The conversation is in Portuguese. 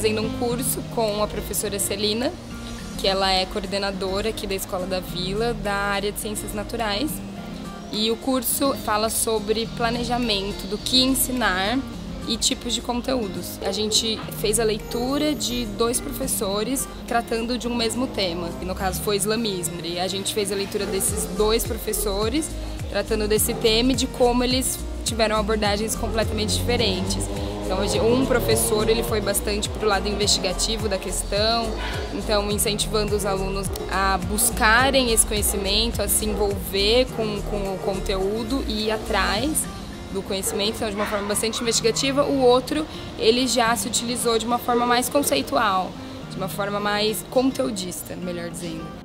fazendo um curso com a professora Celina, que ela é coordenadora aqui da Escola da Vila, da área de Ciências Naturais. E o curso fala sobre planejamento do que ensinar e tipos de conteúdos. A gente fez a leitura de 2 professores tratando de um mesmo tema, que no caso foi islamismo. E a gente fez a leitura desses 2 professores tratando desse tema e de como eles tiveram abordagens completamente diferentes. Então, um professor ele foi bastante para o lado investigativo da questão, então incentivando os alunos a buscarem esse conhecimento, a se envolver com o conteúdo e ir atrás do conhecimento, então de uma forma bastante investigativa. O outro, ele já se utilizou de uma forma mais conceitual, de uma forma mais conteudista, melhor dizendo.